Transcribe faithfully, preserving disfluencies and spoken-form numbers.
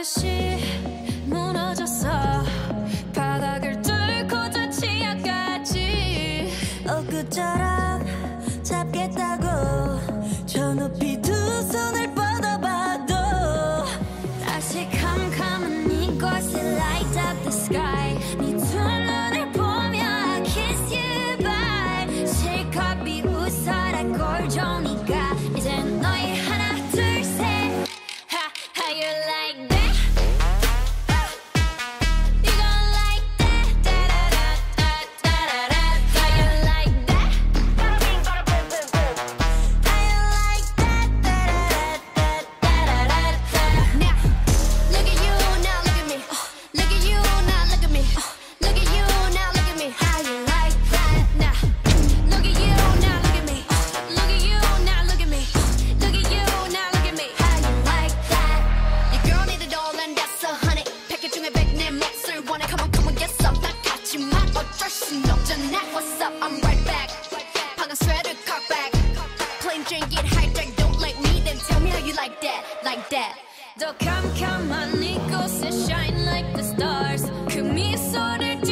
다시 무너졌어. 바닥을 뚫고 저 지하까지. 엊그처럼 잡겠다고 저 높이 두 손을 뻗어봐도 다시 캄캄한 이곳에 light up the sky. 네 두 눈을 보며 I kiss you bye. 실컷 비웃어라 꼴좋으니까. 이젠 너의 하나 둘 셋. Ha, how you like that? You gon' like that? Da-da-da-da-da-da-da. How you like that? Bada bing, bada boom, boom, boom. How you like that? Da-da-da-da-da-da-da-da. Now, look at you, now look at me. Look at you, now look at me. Look at you, now look at me. How you like that? Now, look at you, now look at me. Look at you, now look at me. Look at you, now look at me. How you like that? Your girl need a doll and that's a honey. 패킷 중에 백 내 몫을 원해. Come on, come on, get some. 나 같지만 어쩔 순 없잖아. What's up? I'm right back. 방금 sweater cock back. Plain Jane get hijacked. Don't like me, then tell me how you like that, like that. 더 캄캄한 이곳에 shine like the stars. 그 미소를